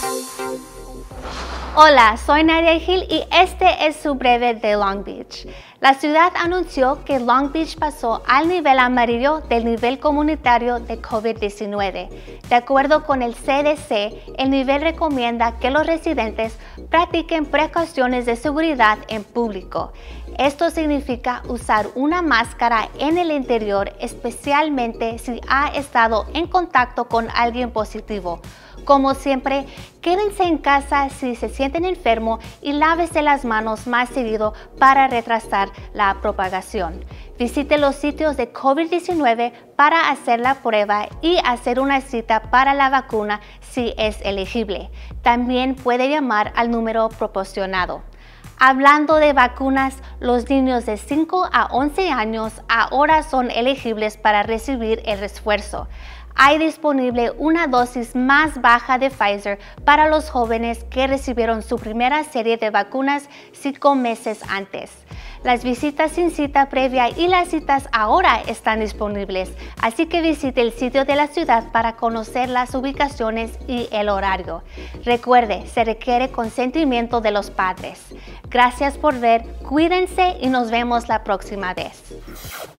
Hola, soy Nadia Gil y este es su breve de Long Beach. La ciudad anunció que Long Beach pasó al nivel amarillo del nivel comunitario de COVID-19. De acuerdo con el CDC, el nivel recomienda que los residentes practiquen precauciones de seguridad en público. Esto significa usar una máscara en el interior, especialmente si ha estado en contacto con alguien positivo. Como siempre, quédense en casa si se sienten enfermos y lávese las manos más seguido para retrasar la propagación. Visite los sitios de COVID-19 para hacer la prueba y hacer una cita para la vacuna si es elegible. También puede llamar al número proporcionado. Hablando de vacunas, los niños de 5 a 11 años ahora son elegibles para recibir el refuerzo. Hay disponible una dosis más baja de Pfizer para los jóvenes que recibieron su primera serie de vacunas 5 meses antes. Las visitas sin cita previa y las citas ahora están disponibles, así que visite el sitio de la ciudad para conocer las ubicaciones y el horario. Recuerde, se requiere consentimiento de los padres. Gracias por ver, cuídense y nos vemos la próxima vez.